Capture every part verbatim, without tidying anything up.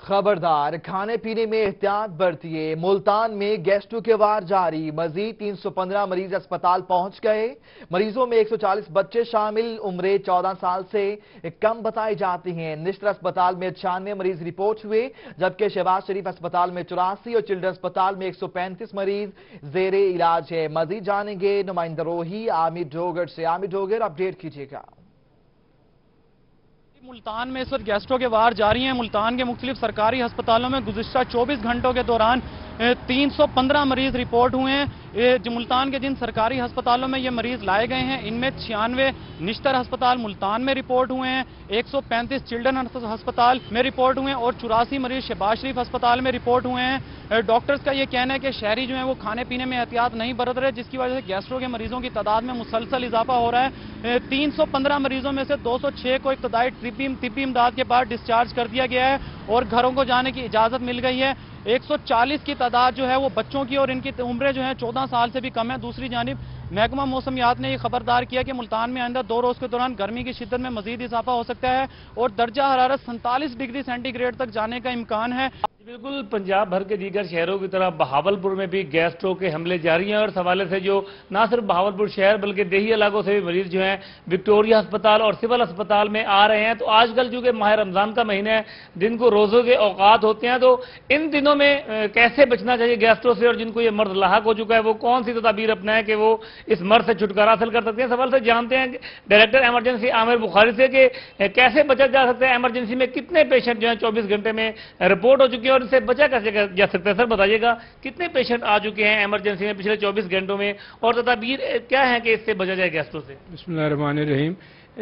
خبردار، کھانے پینے میں احتیاط برتیے۔ ملتان میں گیسٹو کے وار جاری، مزید تین سو پندرہ مریض اسپتال پہنچ گئے۔ مریضوں میں ایک سو چالیس بچے شامل، عمریں چودہ سال سے کم بتائی جاتی ہیں۔ نشتر اسپتال میں چھیانوے مریض رپورٹ ہوئے، جبکہ شہباز شریف اسپتال میں چوراسی اور چلڈرن اسپتال میں ایک سو پینتیس مریض زیر علاج ہے۔ مزید جانیں گے نمائندہ روحی عامر ڈھوگر سے۔ عامر ڈھوگر، اپڈیٹ کیجیے گا۔ ملتان میں اس وقت گیسٹرو کے وار جاری ہیں۔ ملتان کے مختلف سرکاری ہسپتالوں میں گزشتہ چوبیس گھنٹوں کے دوران تین سو پندرہ مریض رپورٹ ہوئے ہیں۔ ملتان کے جن سرکاری ہسپتالوں میں یہ مریض لائے گئے ہیں، ان میں چھیانوے نشتر ہسپتال ملتان میں رپورٹ ہوئے ہیں، ایک سو پینتیس چلڈرن ہسپتال میں رپورٹ ہوئے ہیں اور چوراسی مریض شہباز شریف ہسپتال میں رپورٹ ہوئے ہیں۔ ڈاکٹرز کا یہ کہنا ہے کہ شہری جو ہیں وہ کھانے پینے میں احتیاط نہیں برت رہے، جس کی وجہ سے گیسٹرو کے مریضوں کی تعداد میں مسلسل اضافہ ہو رہا ہے۔ تین سو پندرہ مریضوں میں سے دو سو چھ کو ابتدائی طبی امداد کے بعد ڈسچارج کر دیا گیا ہے اور گھروں کو جانے کی اجازت مل گئی ہے۔ ایک سو چالیس کی تعداد جو ہے وہ بچوں کی اور ان کی عمریں جو ہیں چودہ سال سے بھی کم ہے۔ دوسری جانب محکمہ موسمیات نے یہ خبردار کیا کہ ملتان میں آئندہ دو روز کے دوران گرمی کی شدت میں مزید اضافہ ہو سکتا ہے اور درجہ حرارت سینتالیس ڈگری سینٹی گریڈ تک جانے کا امکان ہے۔ بالکل پنجاب بھر کے دیگر شہروں کی طرح بہاولپور میں بھی گیسٹرو کے حملے جاری ہیں اور اس حوالے سے جو نہ صرف بہاولپور شہر بلکہ دیہی علاقوں سے بھی مریض جو ہیں وکٹوریہ ہسپتال اور سول ہسپتال میں آ رہے ہیں۔ تو آج کل چونکہ ماہ رمضان کا مہینہ ہے، دن کو روزوں کے اوقات ہوتے ہیں، تو ان دنوں میں کیسے بچنا چاہیے گیسٹرو سے، اور جن کو یہ مرض لاحق ہو چکا ہے وہ کون سی تدابیر اپنائیں کہ وہ اس مرض سے چھٹکارا حاصل کر سکتے ہیں؟ سوال سے جانتے ہیں ڈائریکٹر ایمرجنسی عامر بخاری سے کہ کیسے بچا جا سکتا ہے، ایمرجنسی میں کتنے پیشنٹ جو ہیں چوبیس گھنٹے میں رپورٹ ہو چکی ہے اور ان سے بچا کیسے جا سکتا ہے؟ سر بتائیے گا کتنے پیشنٹ آ چکے ہیں ایمرجنسی میں پچھلے چوبیس گھنٹوں میں اور تدابیر کیا ہیں کہ اس سے بچا جائے گیسٹرو سے؟ بسم اللہ الرحمن الرحیم۔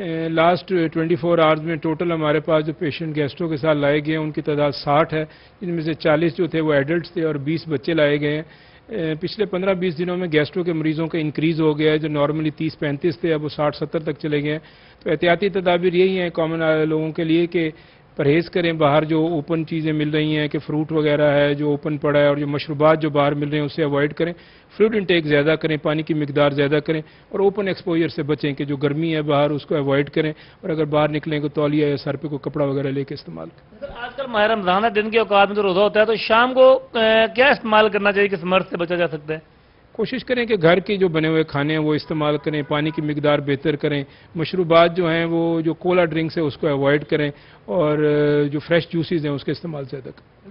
لاسٹ ٹوئنٹی فور آورز میں ٹوٹل ہمارے پاس جو پیشنٹ گیسٹرو کے ساتھ لائے گئے ہیں ان کی تعداد ساٹھ ہے، جن میں سے چالیس جو تھے وہ ایڈلٹس تھے اور بیس بچے لائے گئے ہیں۔ پچھلے پندرہ بیس دنوں میں گیسٹرو کے مریضوں کا انکریز ہو گیا ہے، جو نارملی تیس پینتیس تھے اب وہ ساٹھ ستر تک چلے گئے ہیں۔ تو احتیاطی تدابیر یہی ہیں کامن لوگوں کے لیے کہ پرہیز کریں، باہر جو اوپن چیزیں مل رہی ہیں کہ فروٹ وغیرہ ہے جو اوپن پڑا ہے اور جو مشروبات جو باہر مل رہے ہیں اسے اوائڈ کریں، فلوئڈ انٹیک زیادہ کریں، پانی کی مقدار زیادہ کریں اور اوپن ایکسپوجر سے بچیں کہ جو گرمی ہے باہر اس کو اوائڈ کریں، اور اگر باہر نکلیں تو تولیہ یا سر پہ کوئی کپڑا وغیرہ لے کے استعمال کریں۔ آج کل ماہ رمضان ہے، دن کے اوقات میں تو روزہ ہوتا ہے، تو شام کو کیا استعمال کرنا چاہیے کہ اس مرض سے بچا جا سکتا ہے؟ کوشش کریں کہ گھر کے جو بنے ہوئے کھانے ہیں وہ استعمال کریں، پانی کی مقدار بہتر کریں، مشروبات جو ہیں وہ جو کولا ڈرنکس ہے اس کو اوائڈ کریں اور جو فریش جوسز ہیں اس کے استعمال زیادہ کریں۔